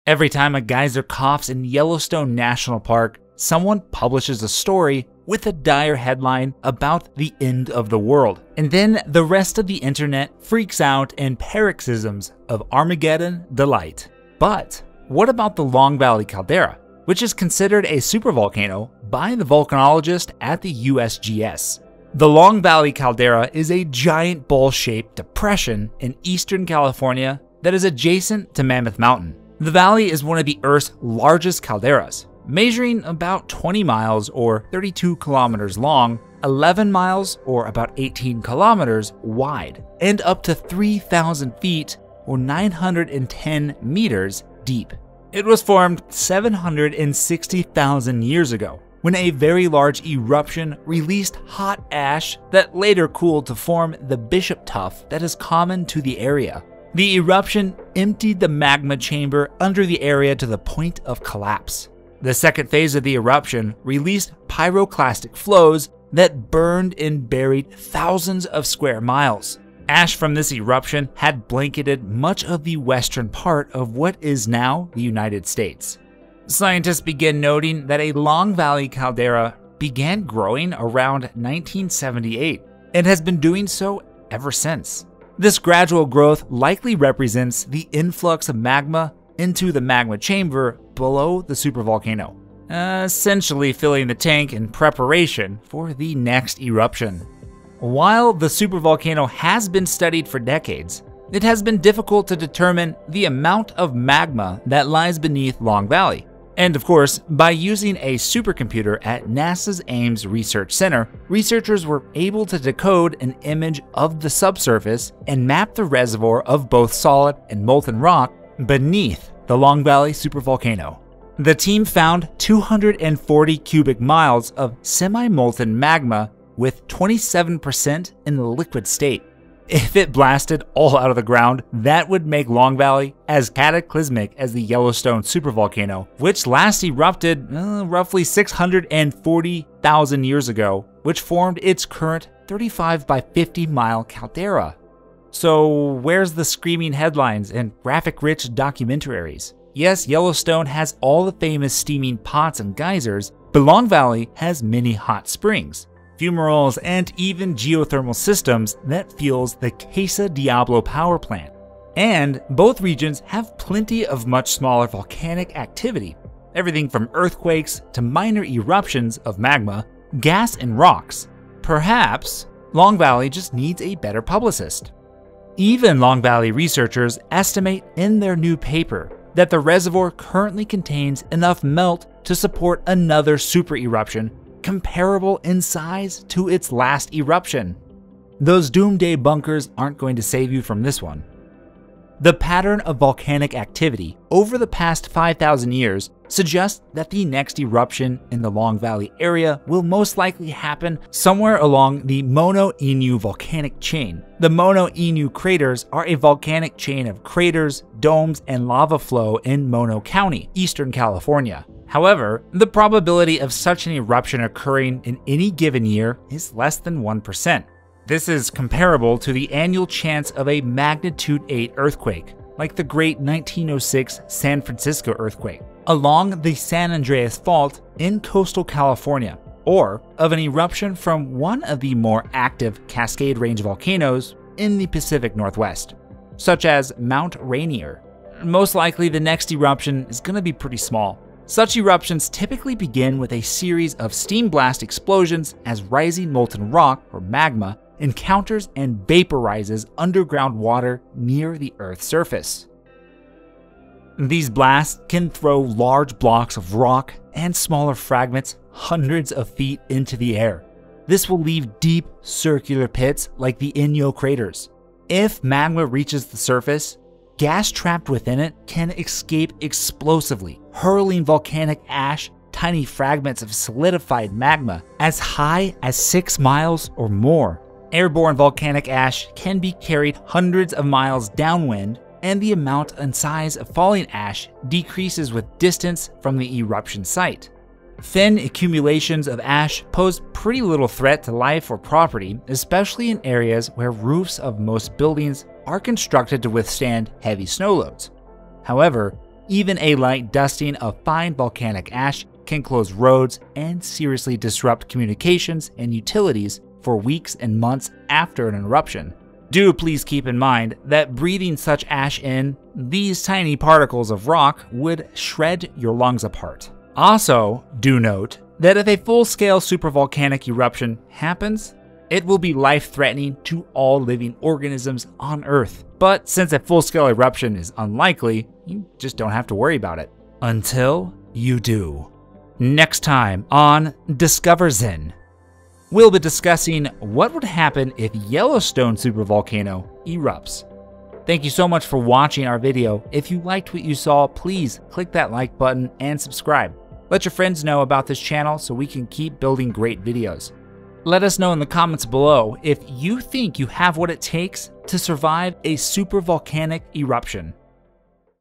Every time a geyser coughs in Yellowstone National Park, someone publishes a story with a dire headline about the end of the world. And then the rest of the internet freaks out in paroxysms of Armageddon delight. But what about the Long Valley Caldera, which is considered a supervolcano by the volcanologists at the USGS? The Long Valley Caldera is a giant bowl-shaped depression in eastern California that is adjacent to Mammoth Mountain. The valley is one of the Earth's largest calderas, measuring about 20 miles or 32 kilometers long, 11 miles or about 18 kilometers wide, and up to 3,000 feet or 910 meters deep. It was formed 760,000 years ago, when a very large eruption released hot ash that later cooled to form the bishop tuff that is common to the area. The eruption emptied the magma chamber under the area to the point of collapse. The second phase of the eruption released pyroclastic flows that burned and buried thousands of square miles. Ash from this eruption had blanketed much of the western part of what is now the United States. Scientists began noting that a Long Valley caldera began growing around 1978 and has been doing so ever since. This gradual growth likely represents the influx of magma into the magma chamber below the supervolcano, essentially filling the tank in preparation for the next eruption. While the supervolcano has been studied for decades, it has been difficult to determine the amount of magma that lies beneath Long Valley. And of course, by using a supercomputer at NASA's Ames Research Center, researchers were able to decode an image of the subsurface and map the reservoir of both solid and molten rock beneath the Long Valley supervolcano. The team found 240 cubic miles of semi-molten magma with 27% in the liquid state. If it blasted all out of the ground, that would make Long Valley as cataclysmic as the Yellowstone Supervolcano, which last erupted roughly 640,000 years ago, which formed its current 35 by 50 mile caldera. So where's the screaming headlines and graphic-rich documentaries? Yes, Yellowstone has all the famous steaming pots and geysers, but Long Valley has many hot springs, fumaroles, and even geothermal systems that fuels the Casa Diablo power plant. And both regions have plenty of much smaller volcanic activity, everything from earthquakes to minor eruptions of magma, gas, and rocks. Perhaps Long Valley just needs a better publicist. Even Long Valley researchers estimate in their new paper that the reservoir currently contains enough melt to support another super-eruption comparable in size to its last eruption. Those doomsday bunkers aren't going to save you from this one. The pattern of volcanic activity over the past 5,000 years suggests that the next eruption in the Long Valley area will most likely happen somewhere along the Mono Inu volcanic chain. The Mono Inu craters are a volcanic chain of craters, domes, and lava flow in Mono County, Eastern California. However, the probability of such an eruption occurring in any given year is less than 1%. This is comparable to the annual chance of a magnitude 8 earthquake, like the great 1906 San Francisco earthquake, along the San Andreas Fault in coastal California, or of an eruption from one of the more active Cascade Range volcanoes in the Pacific Northwest, such as Mount Rainier. Most likely the next eruption is going to be pretty small. Such eruptions typically begin with a series of steam blast explosions as rising molten rock, or magma, encounters and vaporizes underground water near the Earth's surface. These blasts can throw large blocks of rock and smaller fragments hundreds of feet into the air. This will leave deep circular pits like the Inyo craters. If magma reaches the surface, gas trapped within it can escape explosively, hurling volcanic ash, tiny fragments of solidified magma, as high as 6 miles or more. Airborne volcanic ash can be carried hundreds of miles downwind, and the amount and size of falling ash decreases with distance from the eruption site. Thin accumulations of ash pose pretty little threat to life or property, especially in areas where roofs of most buildings are constructed to withstand heavy snow loads. However, Even a light dusting of fine volcanic ash can close roads and seriously disrupt communications and utilities for weeks and months after an eruption. Do please keep in mind that breathing such ash in, these tiny particles of rock would shred your lungs apart. Also, do note that if a full-scale supervolcanic eruption happens, it will be life-threatening to all living organisms on Earth. But since a full-scale eruption is unlikely, you just don't have to worry about it. Until you do. Next time on Discover Zen, we'll be discussing what would happen if Yellowstone Supervolcano erupts. Thank you so much for watching our video. If you liked what you saw, please click that like button and subscribe. Let your friends know about this channel so we can keep building great videos. Let us know in the comments below if you think you have what it takes to survive a supervolcanic eruption.